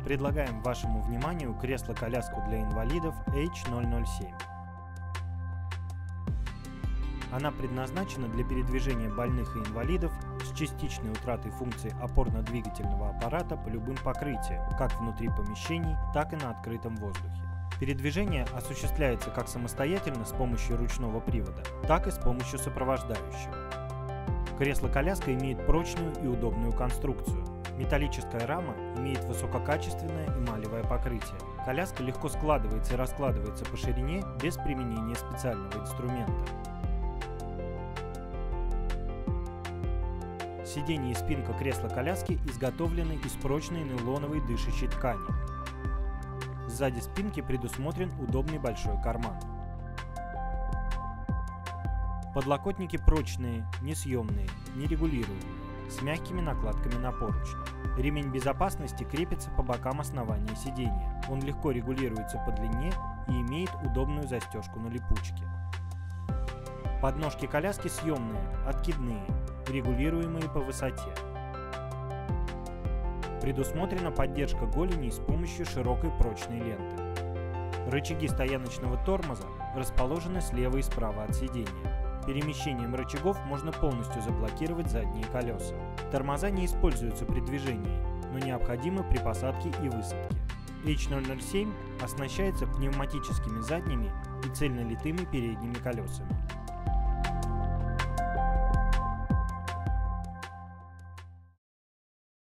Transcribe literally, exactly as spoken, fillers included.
Предлагаем вашему вниманию кресло-коляску для инвалидов эйч ноль ноль семь. Она предназначена для передвижения больных и инвалидов с частичной утратой функций опорно-двигательного аппарата по любым покрытиям, как внутри помещений, так и на открытом воздухе. Передвижение осуществляется как самостоятельно с помощью ручного привода, так и с помощью сопровождающего. Кресло-коляска имеет прочную и удобную конструкцию. Металлическая рама имеет высококачественное эмалевое покрытие. Коляска легко складывается и раскладывается по ширине без применения специального инструмента. Сиденье и спинка кресла-коляски изготовлены из прочной нейлоновой дышащей ткани. Сзади спинки предусмотрен удобный большой карман. Подлокотники прочные, несъемные, нерегулируемые, с мягкими накладками на поручни. Ремень безопасности крепится по бокам основания сидения. Он легко регулируется по длине и имеет удобную застежку на липучке. Подножки коляски съемные, откидные, регулируемые по высоте. Предусмотрена поддержка голеней с помощью широкой прочной ленты. Рычаги стояночного тормоза расположены слева и справа от сидения. Перемещением рычагов можно полностью заблокировать задние колеса. Тормоза не используются при движении, но необходимы при посадке и высадке. эйч ноль ноль семь оснащается пневматическими задними и цельнолитыми передними колесами.